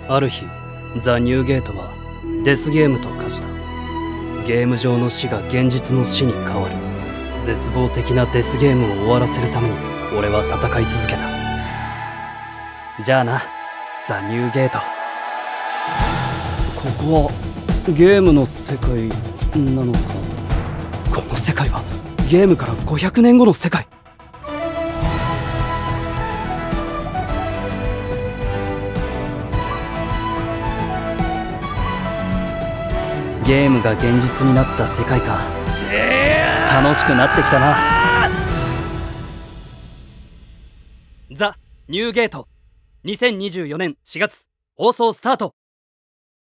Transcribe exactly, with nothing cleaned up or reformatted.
ある日、ザ・ニューゲートはデスゲームと化した。ゲーム上の死が現実の死に変わる絶望的なデスゲームを終わらせるために俺は戦い続けた。じゃあな、ザ・ニューゲート。ここはゲームの世界なのか。この世界はゲームからごひゃくねんごの世界。ゲームが現実になった世界か。楽しくなってきたな。ザ・ニューゲートにせんにじゅうよねんしがつ放送スタート。